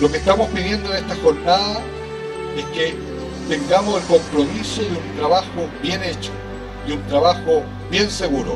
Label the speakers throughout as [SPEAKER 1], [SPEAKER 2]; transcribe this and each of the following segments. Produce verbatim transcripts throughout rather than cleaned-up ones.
[SPEAKER 1] Lo que estamos pidiendo en esta jornada es que tengamos el compromiso de un trabajo bien hecho, de un trabajo bien seguro.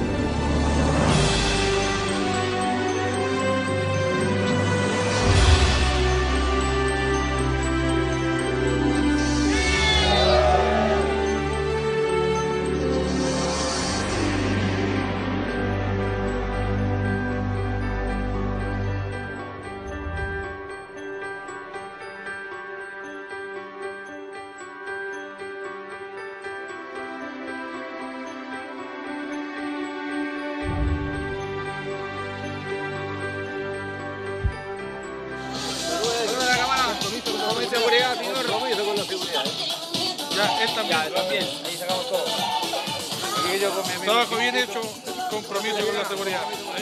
[SPEAKER 2] Seguridad, señor. Compromiso con la seguridad.
[SPEAKER 3] Ya, él también.
[SPEAKER 2] Ya, también. Ahí sacamos todo. Aquí yo con mi amigo.
[SPEAKER 3] Trabajo bien hecho, compromiso con la seguridad.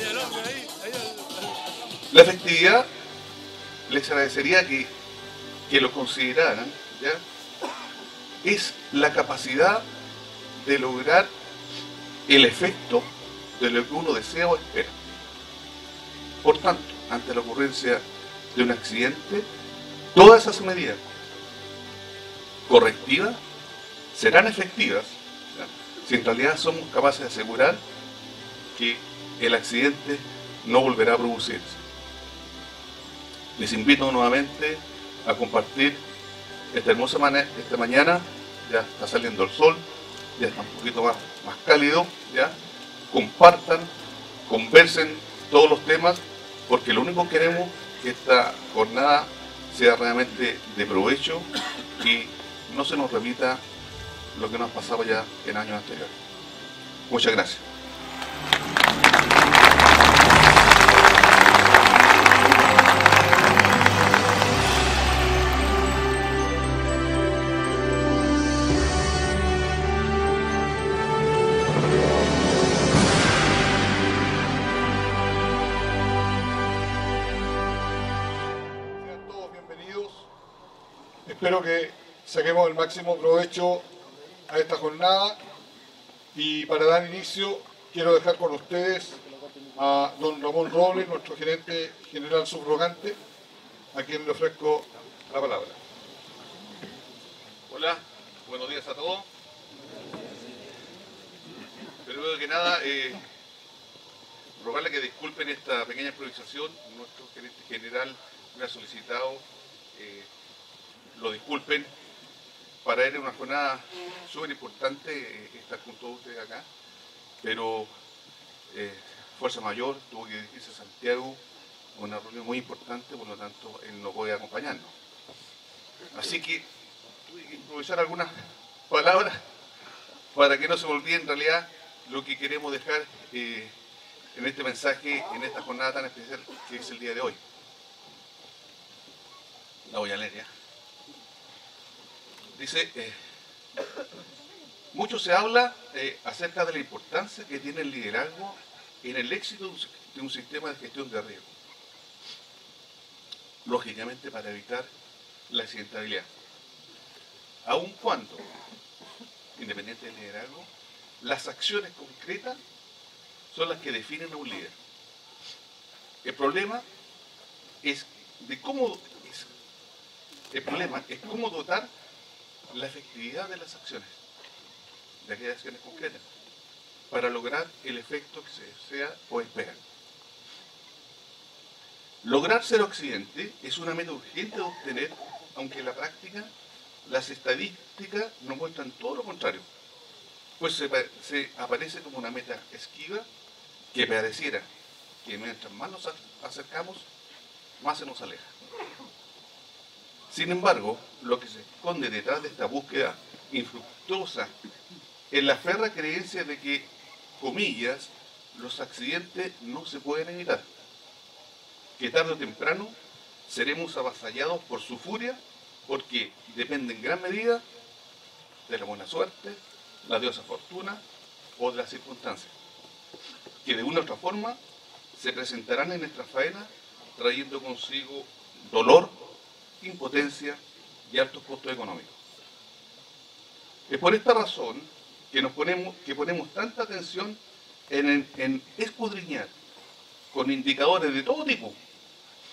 [SPEAKER 4] La efectividad, les agradecería que, que lo consideraran, ¿ya? Es la capacidad de lograr el efecto de lo que uno desea o espera. Por tanto, ante la ocurrencia de un accidente, todas esas medidas correctivas serán efectivas, ¿ya? Si en realidad somos capaces de asegurar que el accidente no volverá a producirse. Les invito nuevamente a compartir esta hermosa mañana, esta mañana, ya está saliendo el sol, ya está un poquito más, más cálido, ya compartan, conversen todos los temas, porque lo único que queremos es que esta jornada sea realmente de provecho y no se nos repita lo que nos pasaba ya en años anteriores. Muchas gracias.
[SPEAKER 1] Espero que saquemos el máximo provecho a esta jornada y para dar inicio quiero dejar con ustedes a don Ramón Robles, nuestro gerente general subrogante, a quien le ofrezco la palabra.
[SPEAKER 4] Hola, buenos días a todos. Primero que nada, eh, rogarle que disculpen esta pequeña improvisación. Nuestro gerente general me ha solicitado eh, lo disculpen. Para él es una jornada súper importante eh, estar con todos ustedes acá, pero eh, fuerza mayor, tuvo que dirigirse a Santiago, una reunión muy importante, por lo tanto él no puede acompañarnos. Así que tuve que improvisar algunas palabras para que no se me olvide en realidad lo que queremos dejar eh, en este mensaje, en esta jornada tan especial que es el día de hoy. La voy a leer ya. Dice, eh, mucho se habla eh, acerca de la importancia que tiene el liderazgo en el éxito de un, de un sistema de gestión de riesgo. Lógicamente para evitar la accidentabilidad. Aun cuando, independiente del liderazgo, las acciones concretas son las que definen a un líder. El problema es de cómo es, el problema es cómo dotar la efectividad de las acciones, de aquellas acciones concretas, para lograr el efecto que se desea o espera. Lograr cero accidente es una meta urgente de obtener, aunque en la práctica las estadísticas nos muestran todo lo contrario, pues se, se aparece como una meta esquiva que pareciera que mientras más nos acercamos, más se nos aleja. Sin embargo, lo que se esconde detrás de esta búsqueda infructuosa es la férrea creencia de que, comillas, los accidentes no se pueden evitar, que tarde o temprano seremos avasallados por su furia porque depende en gran medida de la buena suerte, la diosa fortuna o de las circunstancias, que de una u otra forma se presentarán en nuestra faena trayendo consigo dolor, impotencia y altos costos económicos. Es por esta razón que, nos ponemos, que ponemos tanta atención en, en escudriñar con indicadores de todo tipo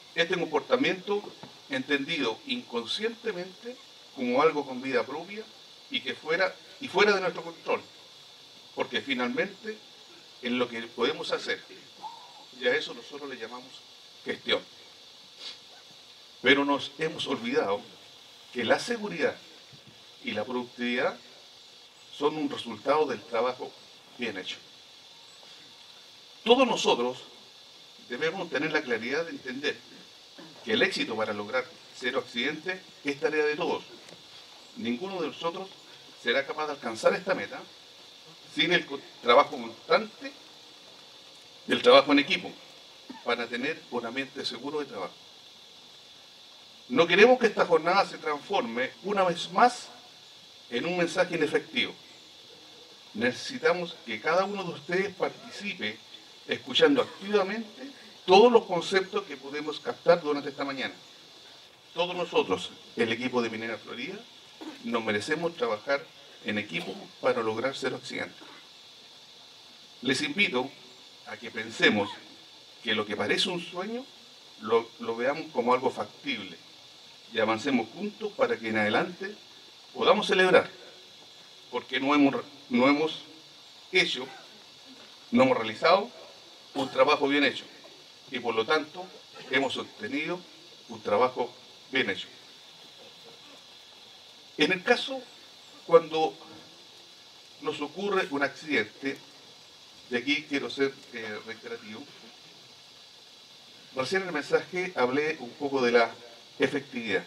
[SPEAKER 4] este comportamiento entendido inconscientemente como algo con vida propia y que fuera, y fuera de nuestro control, porque finalmente es lo que podemos hacer, y a eso nosotros le llamamos gestión. Pero nos hemos olvidado que la seguridad y la productividad son un resultado del trabajo bien hecho. Todos nosotros debemos tener la claridad de entender que el éxito para lograr cero accidentes es tarea de todos. Ninguno de nosotros será capaz de alcanzar esta meta sin el trabajo constante del trabajo en equipo para tener un ambiente seguro de trabajo. No queremos que esta jornada se transforme una vez más en un mensaje inefectivo. Necesitamos que cada uno de ustedes participe escuchando activamente todos los conceptos que podemos captar durante esta mañana. Todos nosotros, el equipo de Minera Florida, nos merecemos trabajar en equipo para lograr cero accidentes. Les invito a que pensemos que lo que parece un sueño lo, lo veamos como algo factible y avancemos juntos para que en adelante podamos celebrar, porque no hemos, no hemos hecho, no hemos realizado un trabajo bien hecho y por lo tanto hemos obtenido un trabajo bien hecho. En el caso cuando nos ocurre un accidente, de aquí quiero ser eh, reiterativo, recién en el mensaje hablé un poco de la efectividad.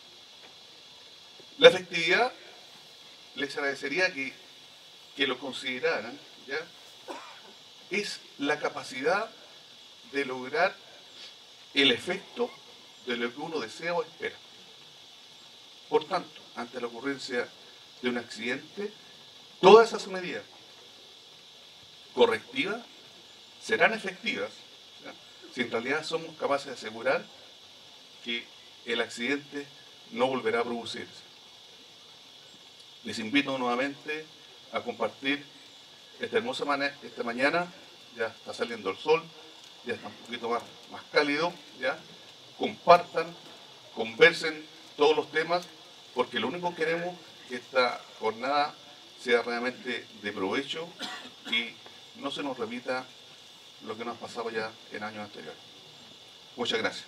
[SPEAKER 4] La efectividad, les agradecería que, que lo consideraran, ¿ya? Es la capacidad de lograr el efecto de lo que uno desea o espera. Por tanto, ante la ocurrencia de un accidente, todas esas medidas correctivas serán efectivas, ¿ya? Si en realidad somos capaces de asegurar que el accidente no volverá a producirse. Les invito nuevamente a compartir esta hermosa mañana, esta mañana, ya está saliendo el sol, ya está un poquito más, más cálido, ya, compartan, conversen todos los temas, porque lo único que queremos es que esta jornada sea realmente de provecho y no se nos repita lo que nos ha pasado ya en años anteriores. Muchas gracias.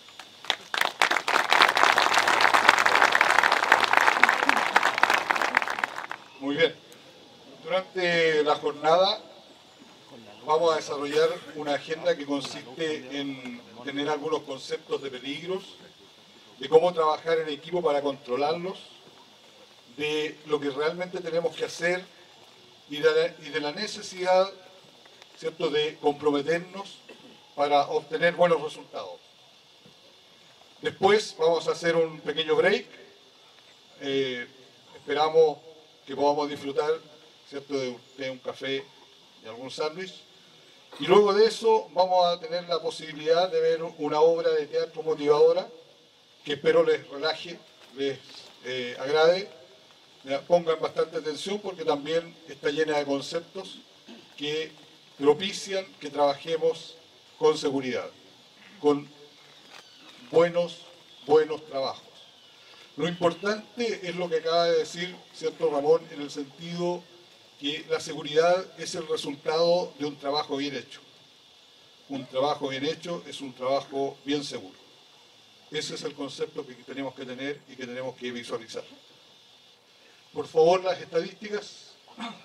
[SPEAKER 1] Muy bien. Durante la jornada vamos a desarrollar una agenda que consiste en tener algunos conceptos de peligros, de cómo trabajar en equipo para controlarlos, de lo que realmente tenemos que hacer y de la, y de la necesidad, ¿cierto?, de comprometernos para obtener buenos resultados. Después vamos a hacer un pequeño break. Eh, esperamos que podamos disfrutar, ¿cierto?, de, de un café y algún sándwich. Y luego de eso vamos a tener la posibilidad de ver una obra de teatro motivadora que espero les relaje, les eh, agrade. Pongan bastante atención porque también está llena de conceptos que propician que trabajemos con seguridad, con buenos, buenos trabajos. Lo importante es lo que acaba de decir, ¿cierto, Ramón?, en el sentido que la seguridad es el resultado de un trabajo bien hecho. Un trabajo bien hecho es un trabajo bien seguro. Ese es el concepto que tenemos que tener y que tenemos que visualizar. Por favor, las estadísticas.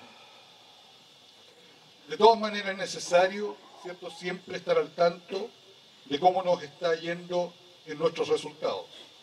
[SPEAKER 1] De todas maneras es necesario, ¿cierto?, siempre estar al tanto de cómo nos está yendo en nuestros resultados.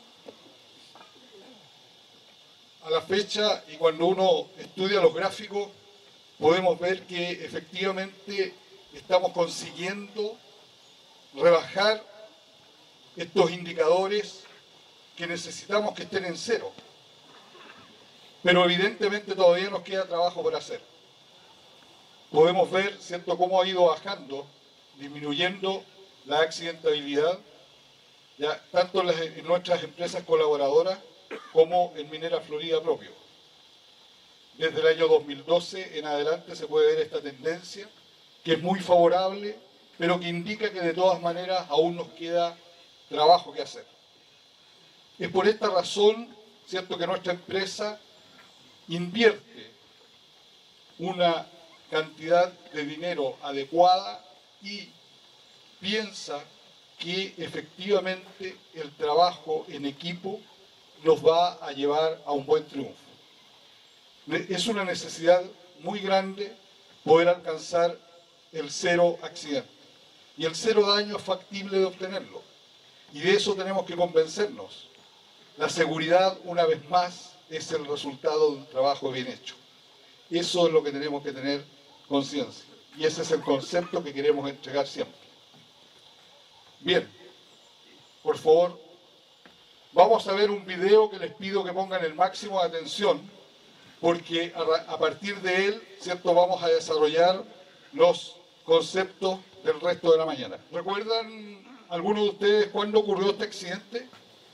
[SPEAKER 1] A la fecha, y cuando uno estudia los gráficos, podemos ver que efectivamente estamos consiguiendo rebajar estos indicadores que necesitamos que estén en cero. Pero evidentemente todavía nos queda trabajo por hacer. Podemos ver, ¿cierto?, cómo ha ido bajando, disminuyendo la accidentabilidad, ya, tanto en, las, en nuestras empresas colaboradoras como en Minera Florida propio. Desde el año dos mil doce en adelante se puede ver esta tendencia, que es muy favorable, pero que indica que de todas maneras aún nos queda trabajo que hacer. Es por esta razón, cierto, que nuestra empresa invierte una cantidad de dinero adecuada y piensa que efectivamente el trabajo en equipo nos va a llevar a un buen triunfo. Es una necesidad muy grande poder alcanzar el cero accidente. Y el cero daño es factible de obtenerlo. Y de eso tenemos que convencernos. La seguridad, una vez más, es el resultado de un trabajo bien hecho. Eso es lo que tenemos que tener conciencia. Y ese es el concepto que queremos entregar siempre. Bien, por favor, vamos a ver un video que les pido que pongan el máximo de atención, porque a, a partir de él, ¿cierto?, vamos a desarrollar los conceptos del resto de la mañana. ¿Recuerdan algunos de ustedes cuándo ocurrió este accidente?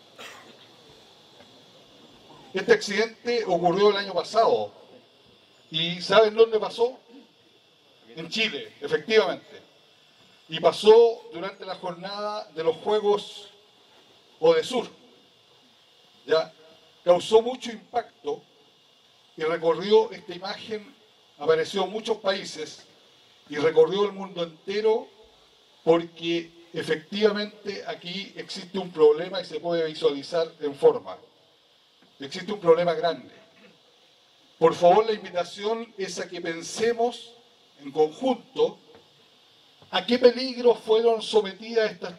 [SPEAKER 1] Este accidente ocurrió el año pasado. ¿Y saben dónde pasó? En Chile, efectivamente. Y pasó durante la jornada de los Juegos Odesur. ¿Ya? Causó mucho impacto y recorrió esta imagen, apareció en muchos países y recorrió el mundo entero porque efectivamente aquí existe un problema y se puede visualizar en forma. Existe un problema grande. Por favor, la invitación es a que pensemos en conjunto a qué peligros fueron sometidas estas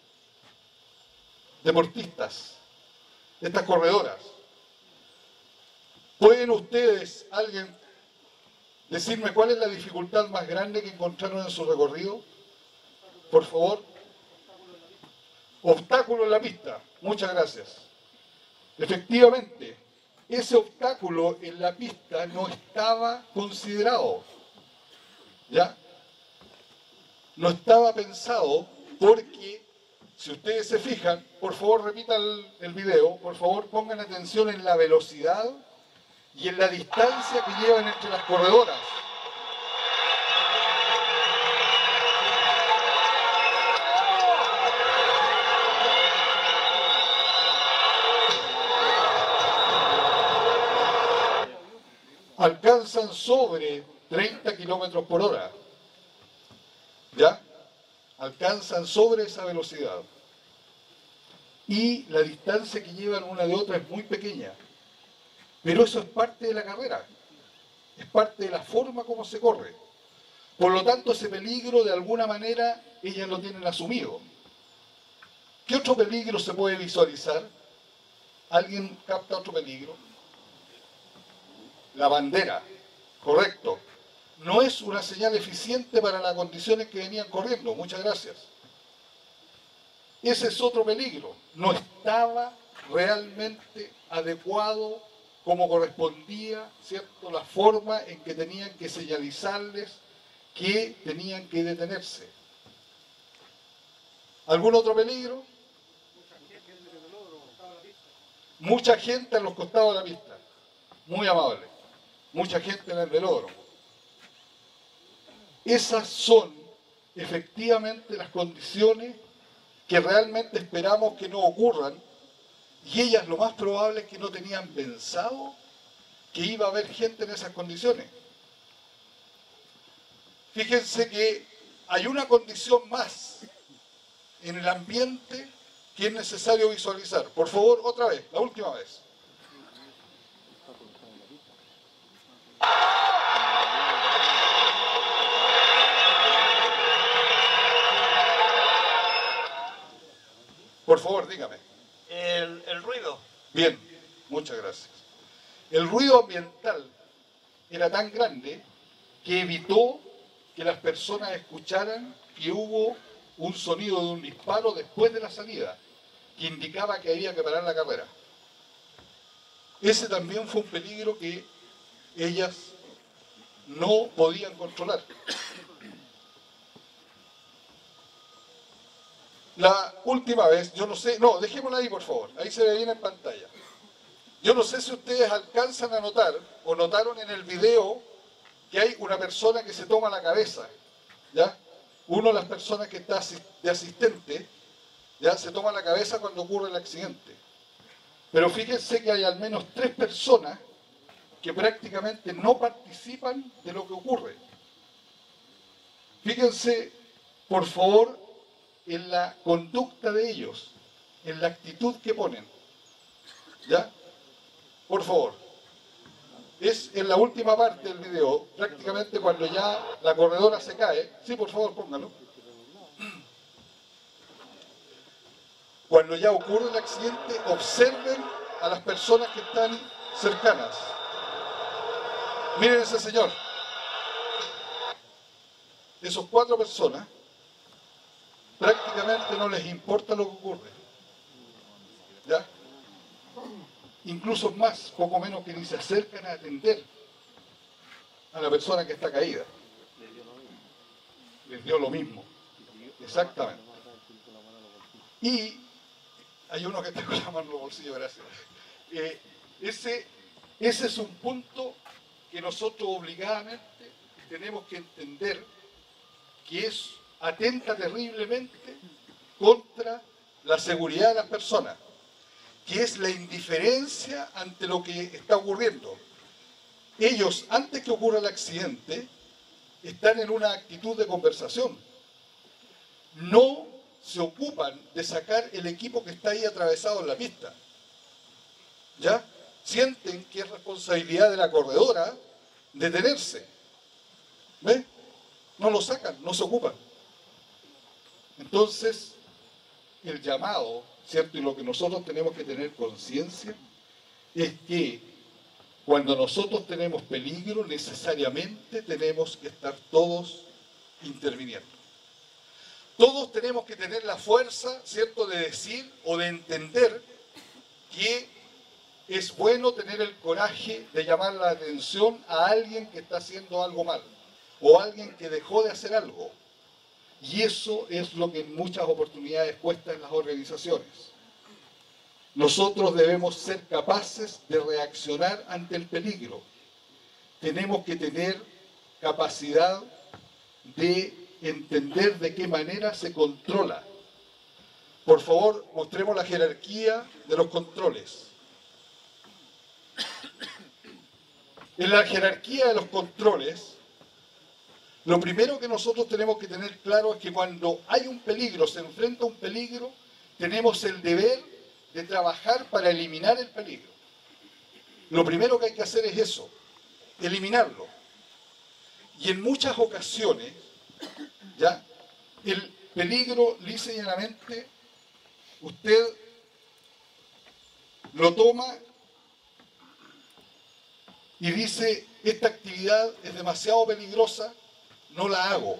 [SPEAKER 1] deportistas, estas corredoras. ¿Pueden ustedes, alguien, decirme cuál es la dificultad más grande que encontraron en su recorrido? Por favor. Obstáculo en la pista. Muchas gracias. Efectivamente, ese obstáculo en la pista no estaba considerado. ¿Ya? No estaba pensado porque, si ustedes se fijan, por favor repitan el, el video, por favor pongan atención en la velocidad y en la distancia que llevan entre las corredoras. Alcanzan sobre treinta kilómetros por hora. ¿Ya? Alcanzan sobre esa velocidad. Y la distancia que llevan una de otra es muy pequeña. Pero eso es parte de la carrera. Es parte de la forma como se corre. Por lo tanto, ese peligro, de alguna manera, ellas lo tienen asumido. ¿Qué otro peligro se puede visualizar? ¿Alguien capta otro peligro? La bandera, correcto. No es una señal eficiente para las condiciones que venían corriendo. Muchas gracias. Ese es otro peligro. No estaba realmente adecuado como correspondía, ¿cierto?, la forma en que tenían que señalizarles que tenían que detenerse. ¿Algún otro peligro? Mucha gente en los costados de la pista. Muy amable. Mucha gente en el velódromo. Esas son efectivamente las condiciones que realmente esperamos que no ocurran, y ellas lo más probable es que no tenían pensado que iba a haber gente en esas condiciones. Fíjense que hay una condición más en el ambiente que es necesario visualizar. Por favor, otra vez, la última vez. Por favor, dígame.
[SPEAKER 2] El, el ruido.
[SPEAKER 1] Bien, muchas gracias. El ruido ambiental era tan grande que evitó que las personas escucharan que hubo un sonido de un disparo después de la salida, que indicaba que había que parar la carrera. Ese también fue un peligro que ellas no podían controlar. La última vez, yo no sé, no, dejémosla ahí por favor, ahí se ve bien en pantalla. Yo no sé si ustedes alcanzan a notar o notaron en el video que hay una persona que se toma la cabeza, ¿ya? Una de las personas que está de asistente Ya se toma la cabeza cuando ocurre el accidente. Pero fíjense que hay al menos tres personas que prácticamente no participan de lo que ocurre. Fíjense, por favor, en la conducta de ellos, en la actitud que ponen. ¿Ya? Por favor. Es en la última parte del video, prácticamente cuando ya la corredora se cae. Sí, por favor, póngalo. Cuando ya ocurre el accidente, observen a las personas que están cercanas. Miren ese señor. Esos cuatro personas prácticamente no les importa lo que ocurre. ¿Ya? Incluso más, poco menos que ni se acercan a atender a la persona que está caída. Les dio lo mismo. Exactamente. Y hay uno que está con la mano en los bolsillos, gracias. Eh, ese, ese es un punto que nosotros obligadamente tenemos que entender que es atenta terriblemente contra la seguridad de las personas, que es la indiferencia ante lo que está ocurriendo. Ellos, antes que ocurra el accidente, están en una actitud de conversación. No se ocupan de sacar el equipo que está ahí atravesado en la pista. ¿Ya? Sienten que es responsabilidad de la corredora detenerse. ¿Ve? No lo sacan, no se ocupan. Entonces, el llamado, ¿cierto? Y lo que nosotros tenemos que tener conciencia es que cuando nosotros tenemos peligro, necesariamente tenemos que estar todos interviniendo. Todos tenemos que tener la fuerza, ¿cierto?, de decir o de entender que es bueno tener el coraje de llamar la atención a alguien que está haciendo algo mal o alguien que dejó de hacer algo. Y eso es lo que en muchas oportunidades cuesta en las organizaciones. Nosotros debemos ser capaces de reaccionar ante el peligro. Tenemos que tener capacidad de entender de qué manera se controla. Por favor, mostremos la jerarquía de los controles. En la jerarquía de los controles, lo primero que nosotros tenemos que tener claro es que cuando hay un peligro, se enfrenta a un peligro, tenemos el deber de trabajar para eliminar el peligro. Lo primero que hay que hacer es eso, eliminarlo. Y en muchas ocasiones, ¿ya?, el peligro, lisa y llanamente, usted lo toma y dice, esta actividad es demasiado peligrosa, no la hago.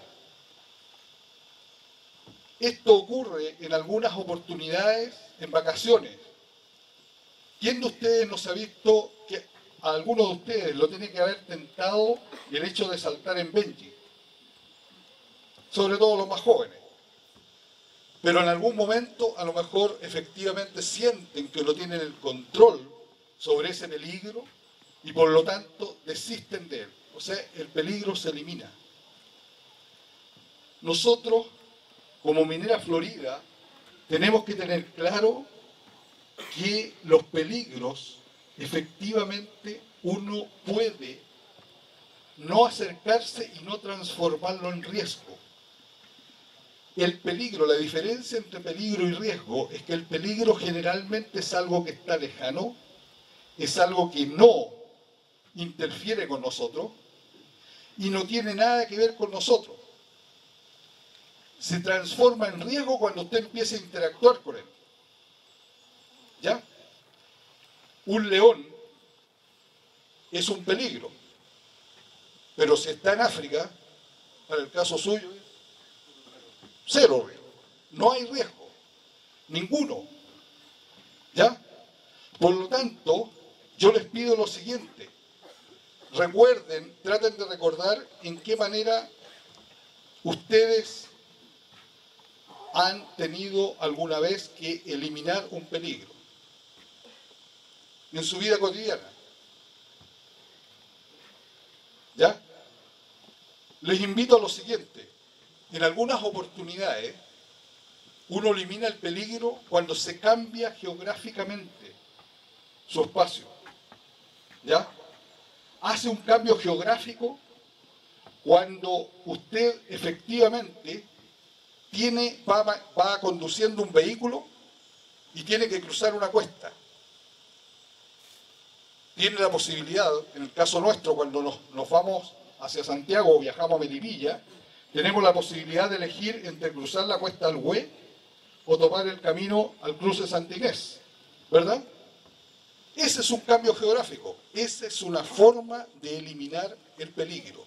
[SPEAKER 1] Esto ocurre en algunas oportunidades en vacaciones. ¿Quién de ustedes nos ha visto que a alguno de ustedes lo tiene que haber tentado el hecho de saltar en bungee? Sobre todo los más jóvenes. Pero en algún momento a lo mejor efectivamente sienten que no tienen el control sobre ese peligro y por lo tanto desisten de él. O sea, el peligro se elimina. Nosotros, como Minera Florida, tenemos que tener claro que los peligros, efectivamente, uno puede no acercarse y no transformarlo en riesgo. El peligro, la diferencia entre peligro y riesgo es que el peligro generalmente es algo que está lejano, es algo que no interfiere con nosotros y no tiene nada que ver con nosotros. Se transforma en riesgo cuando usted empieza a interactuar con él. ¿Ya? Un león es un peligro, pero si está en África, para el caso suyo, cero riesgo. No hay riesgo. Ninguno. ¿Ya? Por lo tanto, yo les pido lo siguiente. Recuerden, traten de recordar en qué manera ustedes han tenido alguna vez que eliminar un peligro en su vida cotidiana. ¿Ya? Les invito a lo siguiente. En algunas oportunidades, Uno elimina el peligro cuando se cambia geográficamente su espacio. ¿Ya? Hace un cambio geográfico cuando usted efectivamente tiene, va, va conduciendo un vehículo y tiene que cruzar una cuesta. Tiene la posibilidad, en el caso nuestro, cuando nos, nos vamos hacia Santiago o viajamos a Melipilla, tenemos la posibilidad de elegir entre cruzar la cuesta del Güe o tomar el camino al cruce Santa Inés, ¿verdad? Ese es un cambio geográfico, esa es una forma de eliminar el peligro.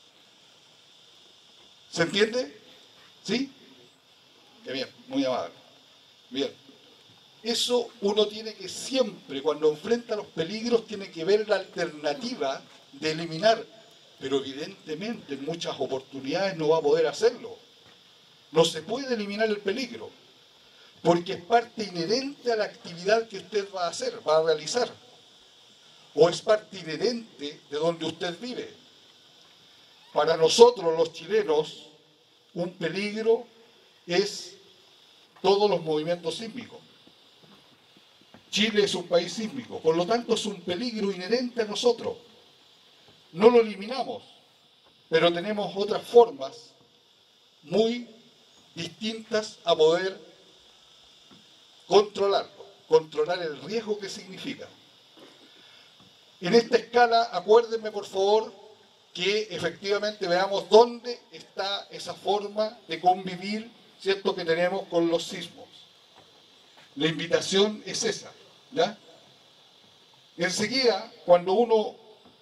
[SPEAKER 1] ¿Se entiende? ¿Sí? Qué bien, muy amable. Bien. Eso uno tiene que siempre, cuando enfrenta los peligros, tiene que ver la alternativa de eliminar. Pero evidentemente en muchas oportunidades no va a poder hacerlo. No se puede eliminar el peligro, porque es parte inherente a la actividad que usted va a hacer, va a realizar. O es parte inherente de donde usted vive. Para nosotros los chilenos, un peligro es todos los movimientos sísmicos. Chile es un país sísmico, por lo tanto es un peligro inherente a nosotros. No lo eliminamos, pero tenemos otras formas muy distintas a poder controlarlo, controlar el riesgo que significa. En esta escala, acuérdenme por favor que efectivamente veamos dónde está esa forma de convivir, ¿cierto?, que tenemos con los sismos. La invitación es esa, ¿ya? Enseguida, cuando uno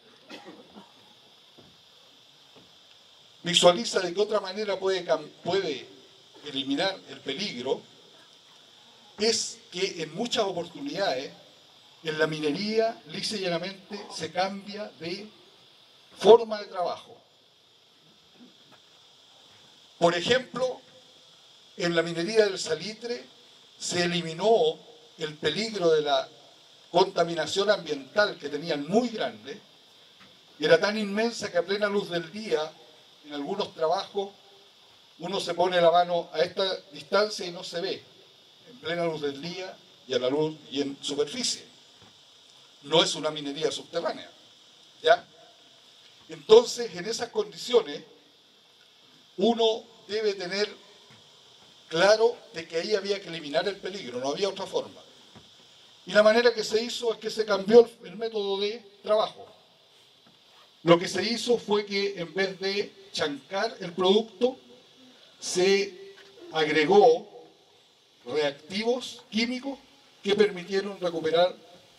[SPEAKER 1] visualiza de qué otra manera puede, puede eliminar el peligro, es que en muchas oportunidades en la minería lisa y llanamente se cambia de forma de trabajo. Por ejemplo, en la minería del salitre se eliminó el peligro de la contaminación ambiental que tenían muy grande, era tan inmensa que a plena luz del día, en algunos trabajos, uno se pone la mano a esta distancia y no se ve, en plena luz del día y a la luz y en superficie. No es una minería subterránea, ¿ya? Entonces, en esas condiciones, uno debe tener claro de que ahí había que eliminar el peligro, no había otra forma. Y la manera que se hizo es que se cambió el método de trabajo. Lo que se hizo fue que en vez de chancar el producto, se agregó reactivos químicos que permitieron recuperar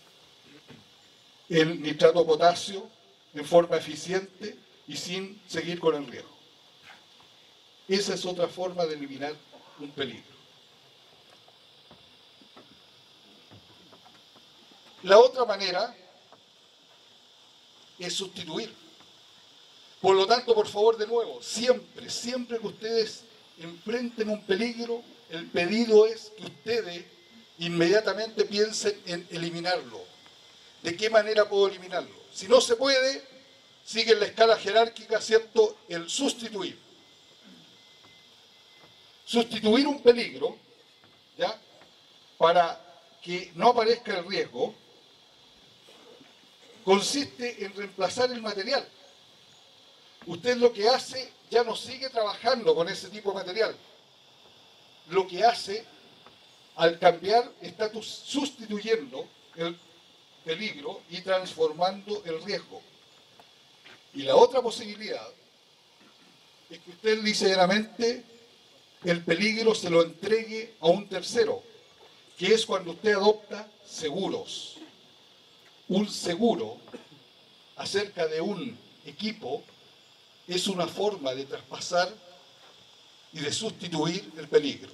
[SPEAKER 1] el nitrato de potasio en forma eficiente y sin seguir con el riesgo. Esa es otra forma de eliminar un peligro. La otra manera es sustituir. Por lo tanto, por favor, de nuevo, siempre, siempre que ustedes enfrenten un peligro, el pedido es que ustedes inmediatamente piensen en eliminarlo. ¿De qué manera puedo eliminarlo? Si no se puede, sigue en la escala jerárquica, ¿cierto?, el sustituir. Sustituir un peligro, ¿ya?, para que no aparezca el riesgo, consiste en reemplazar el material. Usted lo que hace, ya no sigue trabajando con ese tipo de material. Lo que hace, al cambiar, está sustituyendo el peligro y transformando el riesgo. Y la otra posibilidad es que usted ligeramente el peligro se lo entregue a un tercero, que es cuando usted adopta seguros. Un seguro acerca de un equipo es una forma de traspasar y de sustituir el peligro.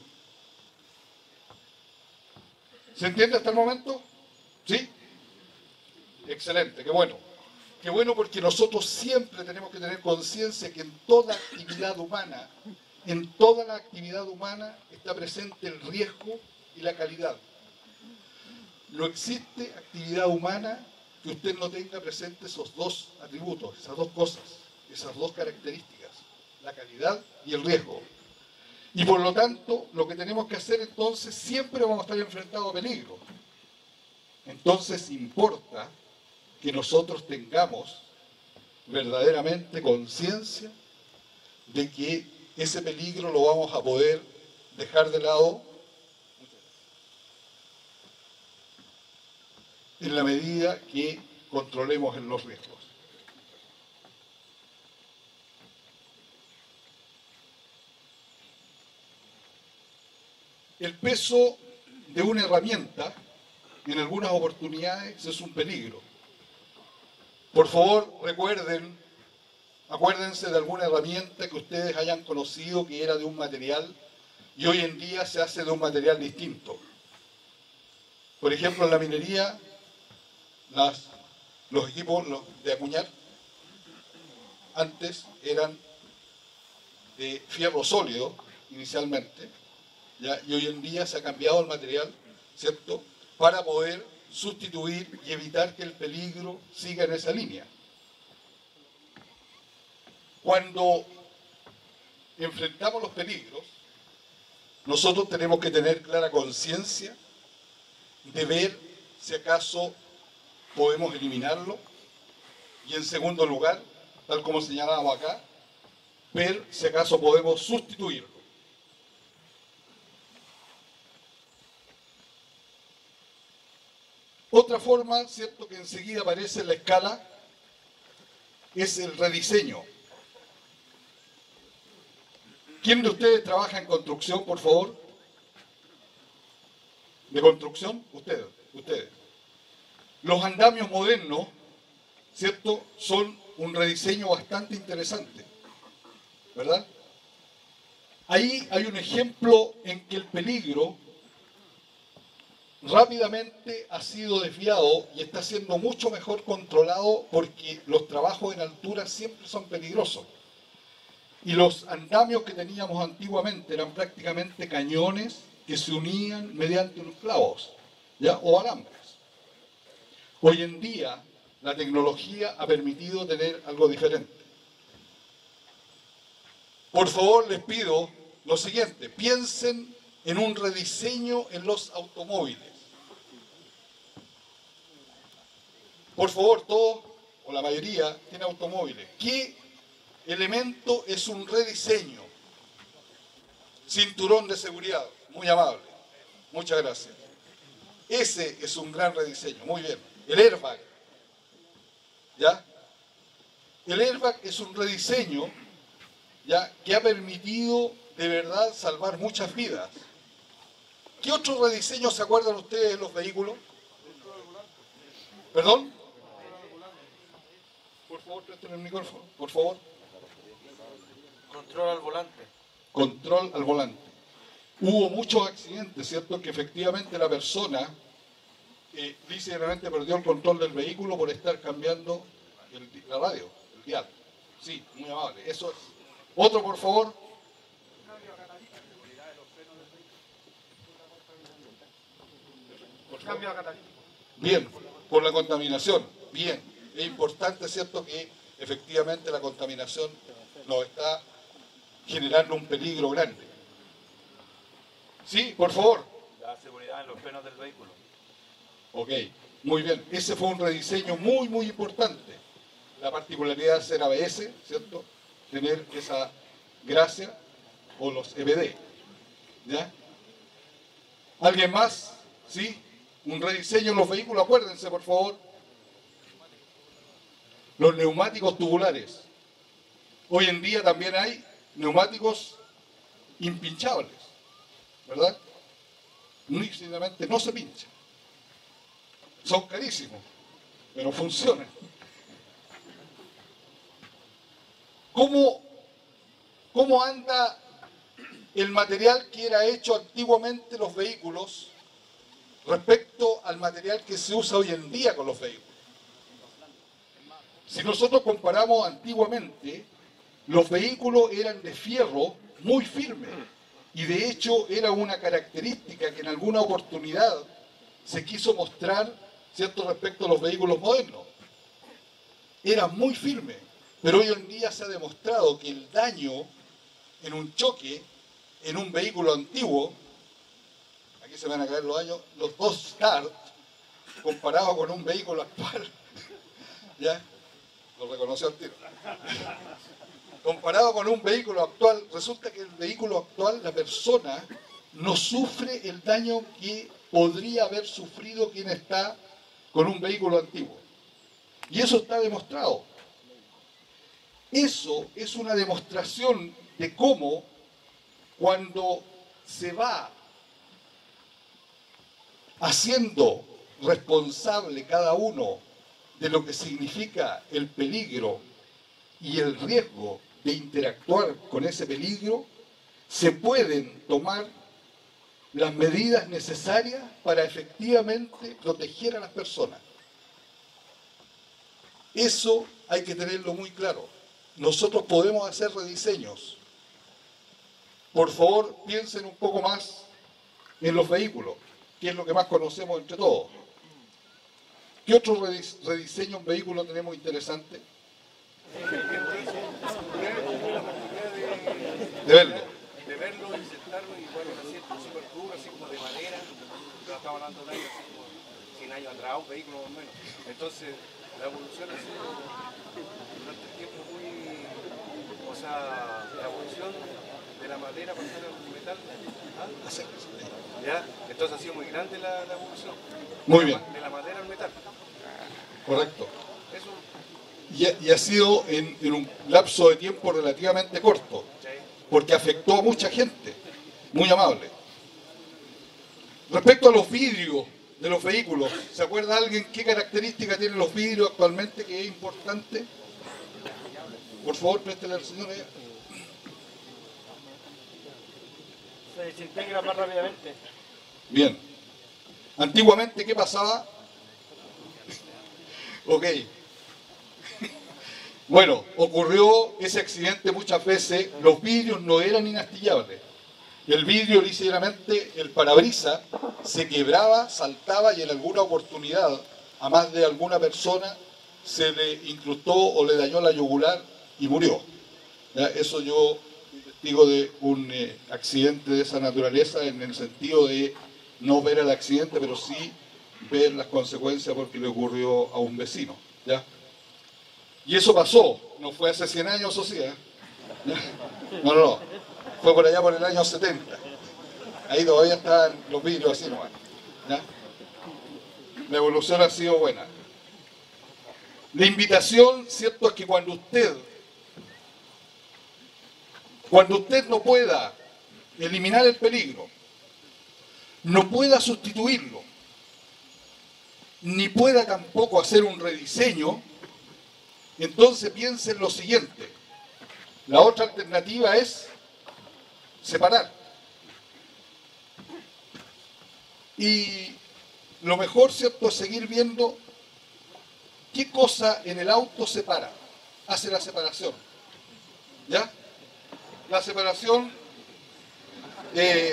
[SPEAKER 1] ¿Se entiende hasta el momento? ¿Sí? Excelente, qué bueno. Qué bueno, porque nosotros siempre tenemos que tener conciencia que en toda actividad humana, en toda la actividad humana está presente el riesgo y la calidad. No existe actividad humana que usted no tenga presente esos dos atributos, esas dos cosas, esas dos características, la calidad y el riesgo. Y por lo tanto, lo que tenemos que hacer entonces, siempre vamos a estar enfrentados a peligro. Entonces importa que nosotros tengamos verdaderamente conciencia de que ese peligro lo vamos a poder dejar de lado en la medida que controlemos en los riesgos. El peso de una herramienta en algunas oportunidades es un peligro. Por favor, recuerden, acuérdense de alguna herramienta que ustedes hayan conocido que era de un material y hoy en día se hace de un material distinto. Por ejemplo, en la minería, las, los equipos los de acuñar antes eran de fierro sólido inicialmente, ¿ya? Y hoy en día se ha cambiado el material, ¿cierto?, para poder sustituir y evitar que el peligro siga en esa línea. Cuando enfrentamos los peligros, nosotros tenemos que tener clara conciencia de ver si acaso podemos eliminarlo y, en segundo lugar, tal como señalábamos acá, ver si acaso podemos sustituirlo. Otra forma, cierto, que enseguida aparece en la escala es el rediseño. ¿Quién de ustedes trabaja en construcción, por favor? ¿De construcción? Ustedes, ustedes. Los andamios modernos, ¿cierto?, son un rediseño bastante interesante, ¿verdad? Ahí hay un ejemplo en que el peligro rápidamente ha sido desviado y está siendo mucho mejor controlado porque los trabajos en altura siempre son peligrosos. Y los andamios que teníamos antiguamente eran prácticamente cañones que se unían mediante unos clavos, ¿ya?, o alambres. Hoy en día la tecnología ha permitido tener algo diferente. Por favor, les pido lo siguiente: piensen en un rediseño en los automóviles. Por favor, todos o la mayoría tiene automóviles. ¿Qué elemento es un rediseño? Cinturón de seguridad, muy amable. Muchas gracias. Ese es un gran rediseño, muy bien. El airbag, ¿ya? El airbag es un rediseño, ¿ya?, que ha permitido de verdad salvar muchas vidas. ¿Qué otros rediseños se acuerdan ustedes de los vehículos? ¿Perdón? Por favor, presten el micrófono, por favor.
[SPEAKER 2] Control al volante.
[SPEAKER 1] Control al volante. Hubo muchos accidentes, ¿cierto?, que efectivamente la persona eh, lícitamente perdió el control del vehículo por estar cambiando el, la radio, el dial. Sí, muy amable. Eso es. Otro, por favor. Por favor. Bien, por la contaminación. Bien. Es importante, ¿cierto?, que efectivamente la contaminación nos está generando un peligro grande. Sí, por favor.
[SPEAKER 2] La seguridad en los frenos del vehículo.
[SPEAKER 1] Ok, muy bien. Ese fue un rediseño muy, muy importante. La particularidad de ser A B S, ¿cierto?, tener esa gracia, o los E B D. ¿Ya? ¿Alguien más? ¿Sí? Un rediseño en los vehículos, acuérdense, por favor. Los neumáticos tubulares. Hoy en día también hay neumáticos impinchables, ¿verdad? Nícidamente no se pinchan. Son carísimos, pero funcionan. ¿Cómo, cómo anda el material que era hecho antiguamente los vehículos respecto al material que se usa hoy en día con los vehículos? Si nosotros comparamos antiguamente, los vehículos eran de fierro muy firme y de hecho era una característica que en alguna oportunidad se quiso mostrar, ¿cierto?, respecto a los vehículos modernos. Era muy firme, pero hoy en día se ha demostrado que el daño en un choque en un vehículo antiguo, aquí se van a caer los años, los dos start, comparado con un vehículo actual, ¿ya? Lo reconoció al tiro. Comparado con un vehículo actual, resulta que el vehículo actual, la persona no sufre el daño que podría haber sufrido quien está con un vehículo antiguo. Y eso está demostrado. Eso es una demostración de cómo, cuando se va haciendo responsable cada uno de lo que significa el peligro y el riesgo de interactuar con ese peligro, se pueden tomar las medidas necesarias para efectivamente proteger a las personas. Eso hay que tenerlo muy claro. Nosotros podemos hacer rediseños. Por favor, piensen un poco más en los vehículos, que es lo que más conocemos entre todos. ¿Qué otro rediseño en vehículo tenemos interesante? De verlo.
[SPEAKER 5] De verlo, insertarlo y bueno, así súper duro, así como de madera, pero estamos hablando de años, así como cien años atrás, un vehículo más o menos. Entonces, la evolución ha sido durante el tiempo muy, o sea, la evolución de la madera pasar al metal, ¿ah? ¿Ya? Entonces ha sido muy grande la, la evolución.
[SPEAKER 1] Muy bien.
[SPEAKER 5] De la madera al metal.
[SPEAKER 1] Correcto.
[SPEAKER 5] Eso,
[SPEAKER 1] Y ha, y ha sido en, en un lapso de tiempo relativamente corto, porque afectó a mucha gente, muy amable. Respecto a los vidrios de los vehículos, ¿se acuerda alguien qué característica tienen los vidrios actualmente que es importante? Por favor, préstele al señor.
[SPEAKER 2] Se desintegra más rápidamente.
[SPEAKER 1] Bien. Antiguamente, ¿qué pasaba? Ok. Bueno, ocurrió ese accidente muchas veces, los vidrios no eran inastillables. El vidrio, ligeramente, el parabrisas, se quebraba, saltaba y en alguna oportunidad a más de alguna persona se le incrustó o le dañó la yugular y murió. ¿Ya? Eso yo fui testigo de un eh, accidente de esa naturaleza, en el sentido de no ver el accidente, pero sí ver las consecuencias porque le ocurrió a un vecino. ¿Ya? Y eso pasó, no fue hace cien años, o sí, ¿eh? No, no, no, fue por allá por el año setenta. Ahí todavía están los vidrios así nomás. ¿Ya? La evolución ha sido buena. La invitación, cierto, es que cuando usted, cuando usted no pueda eliminar el peligro, no pueda sustituirlo, ni pueda tampoco hacer un rediseño, entonces piense en lo siguiente. La otra alternativa es separar. Y lo mejor, ¿cierto?, es seguir viendo qué cosa en el auto separa, hace la separación. ¿Ya? La separación eh,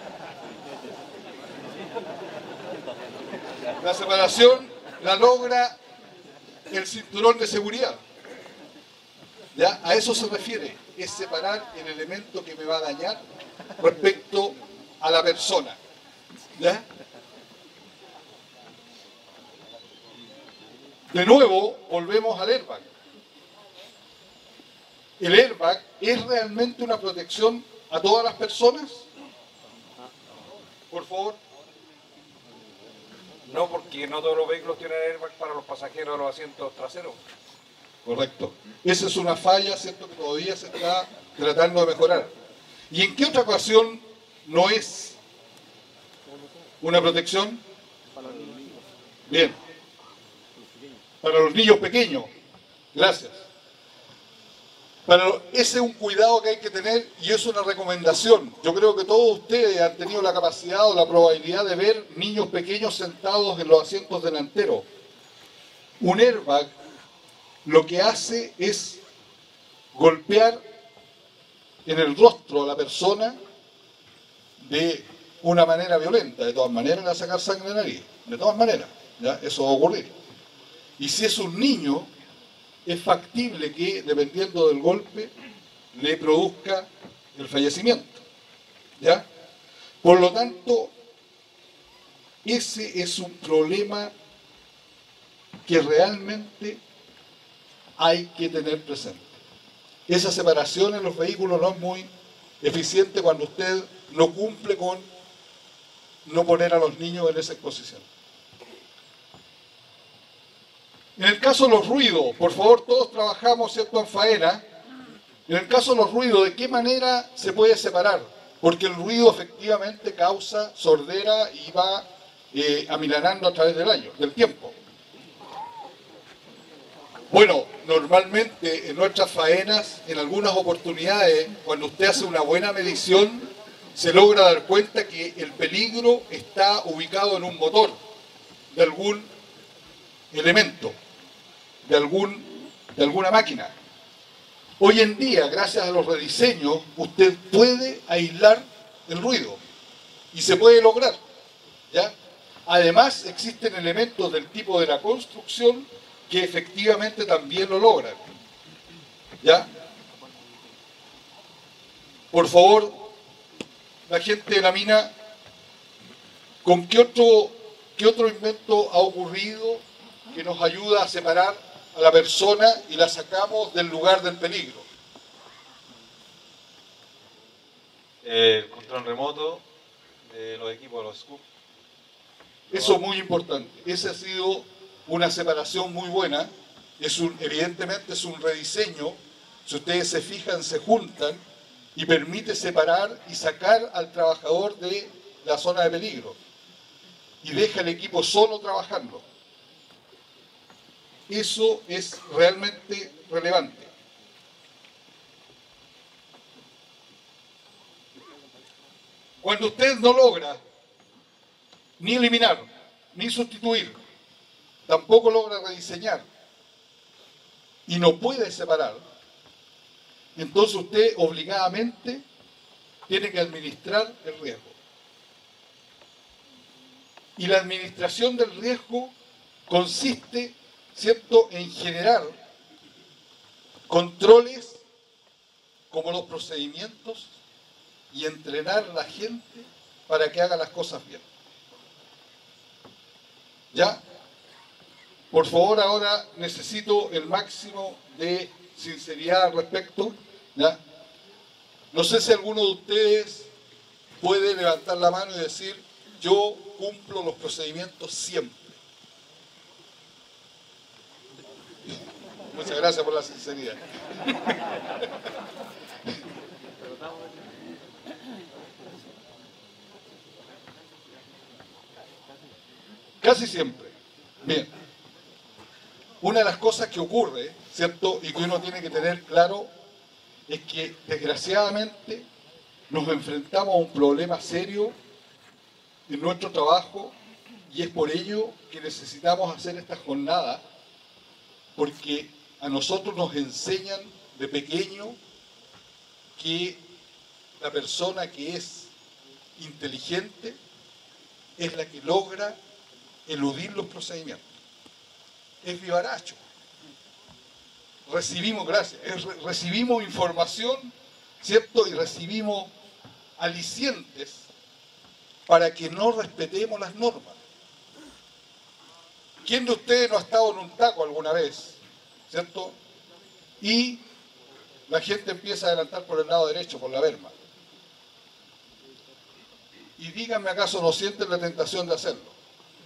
[SPEAKER 1] la separación la logra el cinturón de seguridad. ¿Ya? A eso se refiere, es separar el elemento que me va a dañar respecto a la persona. ¿Ya? De nuevo, volvemos al airbag. ¿El airbag es realmente una protección a todas las personas? Por favor.
[SPEAKER 5] no, porque no todos los vehículos tienen airbag para los pasajeros de los asientos traseros.
[SPEAKER 1] Correcto. Esa es una falla, ¿cierto?, que todavía se está tratando de mejorar. ¿Y en qué otra ocasión no es una protección? Bien. Para los niños pequeños. Gracias. Pero ese es un cuidado que hay que tener y es una recomendación. Yo creo que todos ustedes han tenido la capacidad o la probabilidad de ver niños pequeños sentados en los asientos delanteros. Un airbag lo que hace es golpear en el rostro a la persona de una manera violenta. De todas maneras le va a sacar sangre de nariz. De todas maneras, ¿ya? Eso va a ocurrir. Y si es un niño, es factible que, dependiendo del golpe, le produzca el fallecimiento. ¿Ya? Por lo tanto, ese es un problema que realmente hay que tener presente. Esa separación en los vehículos no es muy eficiente cuando usted no cumple con no poner a los niños en esa exposición. En el caso de los ruidos, por favor, todos trabajamos, ¿cierto?, en faena. En el caso de los ruidos, ¿de qué manera se puede separar? Porque el ruido efectivamente causa sordera y va eh, amilanando a través del año, del tiempo. Bueno, normalmente en nuestras faenas, en algunas oportunidades, cuando usted hace una buena medición, se logra dar cuenta que el peligro está ubicado en un motor de algún elemento, de, algún, de alguna máquina. Hoy en día, gracias a los rediseños, usted puede aislar el ruido y se puede lograr, ¿ya? Además, existen elementos del tipo de la construcción que efectivamente también lo logran, ¿ya? Por favor, la gente de la mina, ¿con qué otro, qué otro invento ha ocurrido que nos ayuda a separar a la persona y la sacamos del lugar del peligro?
[SPEAKER 6] El control remoto de los equipos de los S C U P.
[SPEAKER 1] Eso es muy importante. Esa ha sido una separación muy buena. Es un, evidentemente es un rediseño. Si ustedes se fijan, se juntan y permite separar y sacar al trabajador de la zona de peligro. Y deja el equipo solo trabajando. Eso es realmente relevante. Cuando usted no logra ni eliminar, ni sustituir, tampoco logra rediseñar y no puede separar, entonces usted obligadamente tiene que administrar el riesgo. Y la administración del riesgo consiste, ¿cierto?, en generar controles como los procedimientos y entrenar a la gente para que haga las cosas bien. ¿Ya? Por favor, ahora necesito el máximo de sinceridad al respecto, ¿ya? No sé si alguno de ustedes puede levantar la mano y decir: yo cumplo los procedimientos siempre. Muchas gracias por la sinceridad. Casi siempre. Bien. Una de las cosas que ocurre, ¿cierto?, y que uno tiene que tener claro, es que desgraciadamente nos enfrentamos a un problema serio en nuestro trabajo, y es por ello que necesitamos hacer esta jornada, porque a nosotros nos enseñan de pequeño que la persona que es inteligente es la que logra eludir los procedimientos. Es vivaracho. Recibimos, gracias, es, recibimos información, ¿cierto? Y recibimos alicientes para que no respetemos las normas. ¿Quién de ustedes no ha estado en un taco alguna vez? ¿Cierto? Y la gente empieza a adelantar por el lado derecho, por la berma. Y díganme, ¿acaso no sienten la tentación de hacerlo?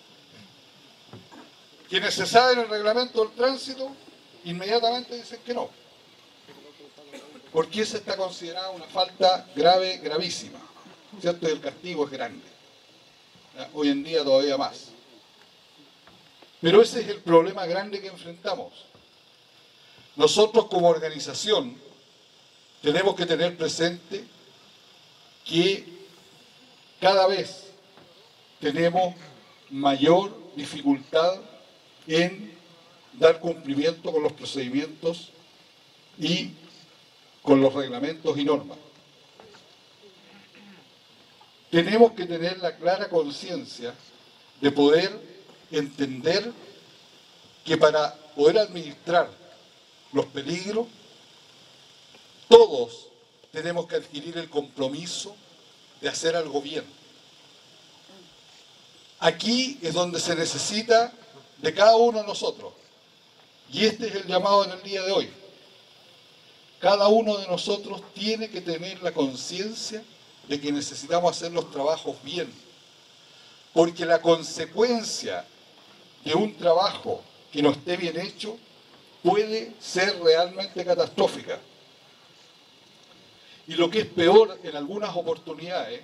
[SPEAKER 1] Quienes se saben el reglamento del tránsito, inmediatamente dicen que no. Porque esa está considerada una falta grave, gravísima, ¿cierto? Y el castigo es grande. ¿Ya? Hoy en día todavía más. Pero ese es el problema grande que enfrentamos. Nosotros como organización tenemos que tener presente que cada vez tenemos mayor dificultad en dar cumplimiento con los procedimientos y con los reglamentos y normas. Tenemos que tener la clara conciencia de poder entender que para poder administrar los peligros, todos tenemos que adquirir el compromiso de hacer algo bien. Aquí es donde se necesita de cada uno de nosotros. Y este es el llamado en el día de hoy. Cada uno de nosotros tiene que tener la conciencia de que necesitamos hacer los trabajos bien. Porque la consecuencia de un trabajo que no esté bien hecho puede ser realmente catastrófica. Y lo que es peor en algunas oportunidades,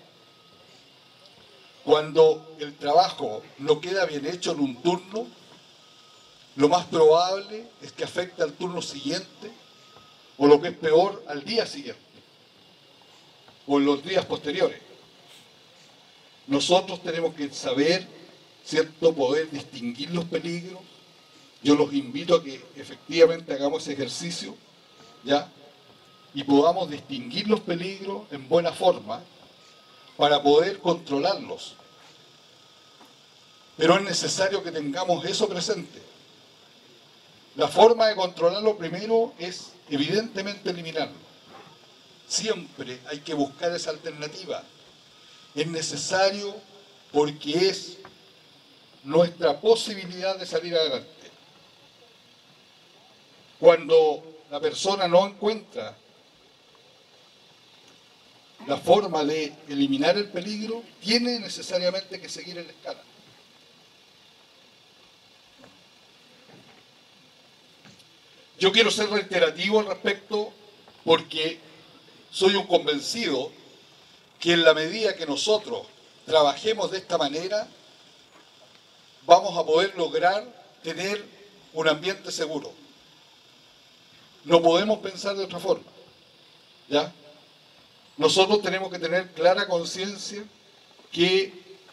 [SPEAKER 1] cuando el trabajo no queda bien hecho en un turno, lo más probable es que afecte al turno siguiente, o lo que es peor, al día siguiente, o en los días posteriores. Nosotros tenemos que saber, ¿cierto?, poder distinguir los peligros. Yo los invito a que efectivamente hagamos ese ejercicio, ¿ya?, y podamos distinguir los peligros en buena forma para poder controlarlos. Pero es necesario que tengamos eso presente. La forma de controlarlo primero es evidentemente eliminarlo. Siempre hay que buscar esa alternativa. Es necesario porque es nuestra posibilidad de salir adelante. Cuando la persona no encuentra la forma de eliminar el peligro, tiene necesariamente que seguir en la escala. Yo quiero ser reiterativo al respecto porque soy un convencido que en la medida que nosotros trabajemos de esta manera, vamos a poder lograr tener un ambiente seguro. No podemos pensar de otra forma, ¿ya? Nosotros tenemos que tener clara conciencia que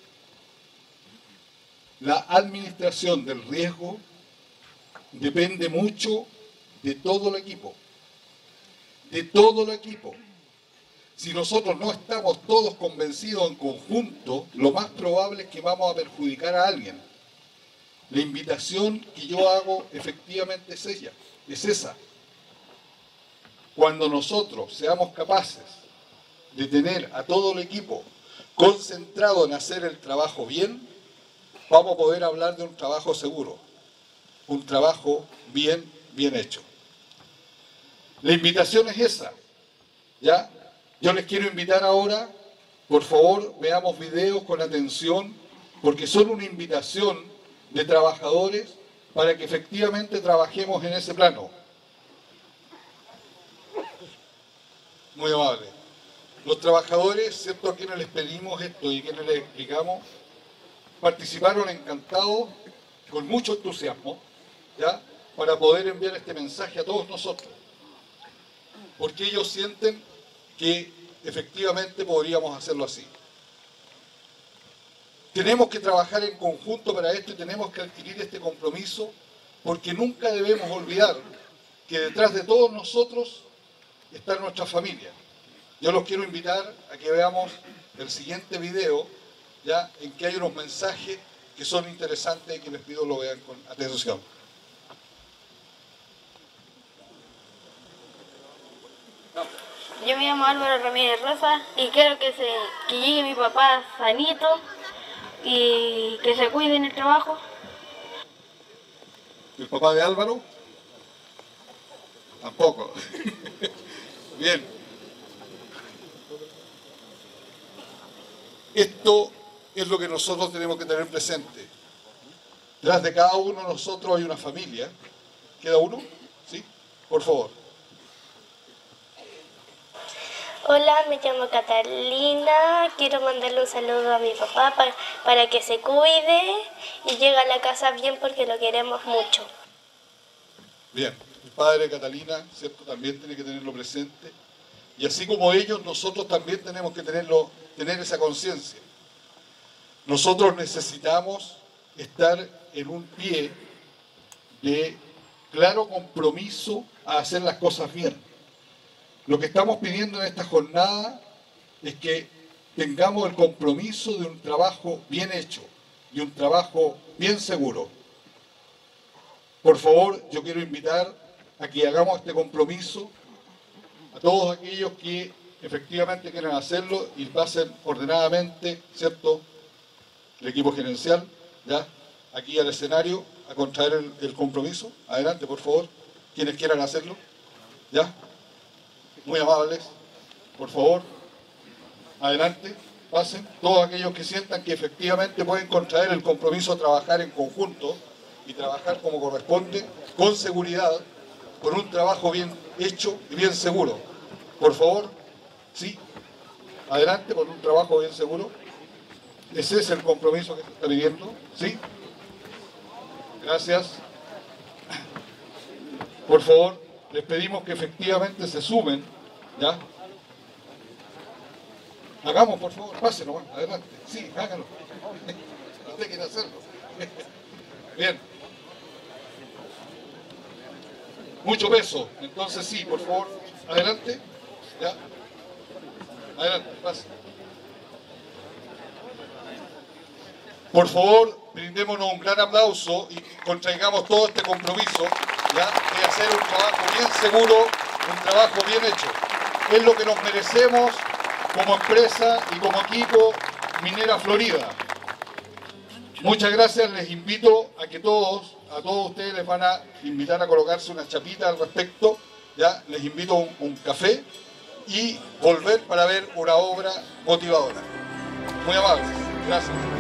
[SPEAKER 1] la administración del riesgo depende mucho de todo el equipo, de todo el equipo. Si nosotros no estamos todos convencidos en conjunto, lo más probable es que vamos a perjudicar a alguien. La invitación que yo hago efectivamente es ella, es esa. Cuando nosotros seamos capaces de tener a todo el equipo concentrado en hacer el trabajo bien, vamos a poder hablar de un trabajo seguro, un trabajo bien, bien hecho. La invitación es esa, ¿ya? Yo les quiero invitar ahora, por favor, veamos videos con atención, porque son una invitación de trabajadores para que efectivamente trabajemos en ese plano. Muy amable. Los trabajadores, ¿cierto?, a quienes les pedimos esto y a quienes les explicamos, participaron encantados, con mucho entusiasmo, ¿ya?, para poder enviar este mensaje a todos nosotros. Porque ellos sienten que efectivamente podríamos hacerlo así. Tenemos que trabajar en conjunto para esto y tenemos que adquirir este compromiso, porque nunca debemos olvidar que detrás de todos nosotros está nuestra familia. Yo los quiero invitar a que veamos el siguiente video, ya, en que hay unos mensajes que son interesantes y que les pido lo vean con atención.
[SPEAKER 7] Yo me llamo Álvaro Ramírez Rosa y quiero que, se, que llegue mi papá sanito y que se cuide en el trabajo.
[SPEAKER 1] ¿El papá de Álvaro? Tampoco. Bien. Esto es lo que nosotros tenemos que tener presente. Detrás de cada uno de nosotros hay una familia. ¿Queda uno? ¿Sí? Por favor.
[SPEAKER 8] Hola, me llamo Catalina. Quiero mandarle un saludo a mi papá para, para que se cuide y llegue a la casa bien porque lo queremos mucho.
[SPEAKER 1] Bien. El padre de Catalina, ¿cierto?, también tiene que tenerlo presente. Y así como ellos, nosotros también tenemos que tenerlo, tener esa conciencia. Nosotros necesitamos estar en un pie de claro compromiso a hacer las cosas bien. Lo que estamos pidiendo en esta jornada es que tengamos el compromiso de un trabajo bien hecho, de un trabajo bien seguro. Por favor, yo quiero invitar a que hagamos este compromiso a todos aquellos que efectivamente quieran hacerlo y pasen ordenadamente, ¿cierto? El equipo gerencial, ya, aquí al escenario, a contraer el, el compromiso. Adelante, por favor, quienes quieran hacerlo, ya. Muy amables, por favor, adelante, pasen. Todos aquellos que sientan que efectivamente pueden contraer el compromiso, trabajar en conjunto y trabajar como corresponde, con seguridad, con un trabajo bien hecho y bien seguro. Por favor, sí, adelante, con un trabajo bien seguro. Ese es el compromiso que se está viviendo, ¿sí? Gracias. Por favor, les pedimos que efectivamente se sumen, ¿ya? Hagamos, por favor, pasen nomás, adelante. Sí, háganlo. Usted quiere hacerlo. Bien. Mucho peso, entonces sí, por favor, adelante. ¿Ya? Adelante, pasen. Por favor, brindémonos un gran aplauso y contraigamos todo este compromiso, ¿ya? De hacer un trabajo bien seguro, un trabajo bien hecho. Es lo que nos merecemos como empresa y como equipo Minera Florida. Muchas gracias, les invito a que todos, a todos ustedes les van a invitar a colocarse una chapita al respecto, ¿ya? Les invito a un, un café y volver para ver una obra motivadora. Muy amables, gracias.